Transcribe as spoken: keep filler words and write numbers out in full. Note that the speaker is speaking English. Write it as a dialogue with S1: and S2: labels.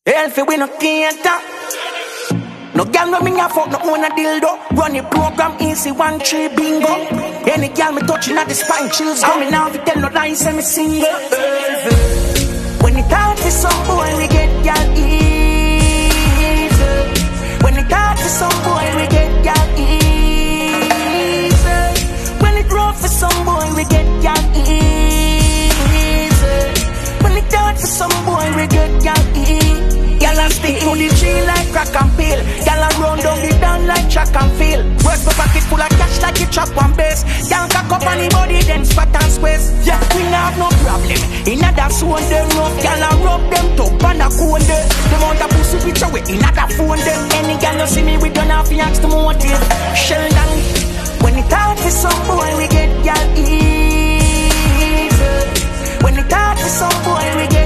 S1: Healthy we no cater. No girl no me a fuck no own a dildo. Run the program easy one three bingo. Any girl me touching at the spine chills. Coming out we tell no lies and me single. When it out to some boy we get girl easy. When it out to some boy we get girl easy. When it rough for some boy we get girl easy. When it out to some boy we get girl easy. Y'all a stick to the tree like crack and peel. Y'all a run down the down like track and field. Work my pocket full of cash like it chop one base. Y'all cock up on the body then spot and squares. Yeah, we not have no problem. In a that zone them rough. Y'all a rub them top and a cone them. Them want a pussy picture with in a that phone them. Any girl you see me we don't have to ask the motive. Sheldon, when it out to some boy we get y'all easy. When it out to some boy we get